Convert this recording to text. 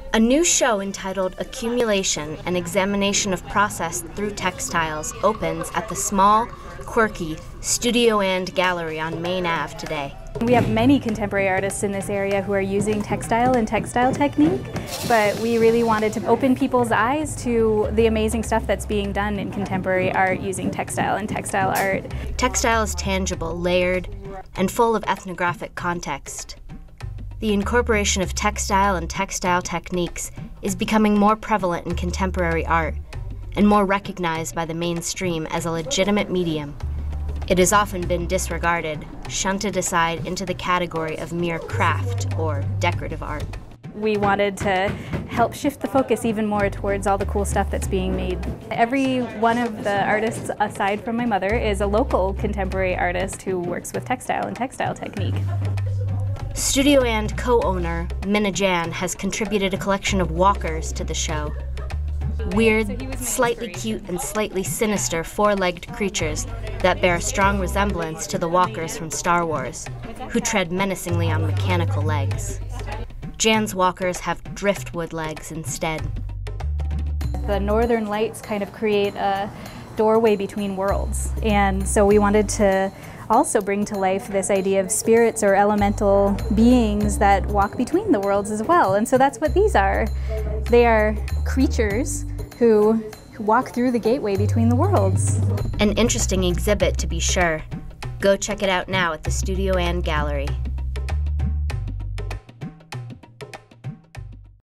A new show entitled Accumulation, an examination of process through textiles, opens at the small, quirky Studio and Gallery on Main Ave today. We have many contemporary artists in this area who are using textile and textile technique, but we really wanted to open people's eyes to the amazing stuff that's being done in contemporary art using textile and textile art. Textile is tangible, layered, and full of ethnographic context. The incorporation of textile and textile techniques is becoming more prevalent in contemporary art and more recognized by the mainstream as a legitimate medium. It has often been disregarded, shunted aside into the category of mere craft or decorative art. We wanted to help shift the focus even more towards all the cool stuff that's being made. Every one of the artists, aside from my mother, is a local contemporary artist who works with textile and textile technique. Studio and co-owner Minna Jan has contributed a collection of walkers to the show. Weird, slightly cute, and slightly sinister four-legged creatures that bear a strong resemblance to the walkers from Star Wars, who tread menacingly on mechanical legs. Jan's walkers have driftwood legs instead. The northern lights kind of create a doorway between worlds, and so we wanted to also bring to life this idea of spirits or elemental beings that walk between the worlds as well. And so that's what these are. They are creatures who walk through the gateway between the worlds. An interesting exhibit, to be sure. Go check it out now at the Studio and Gallery.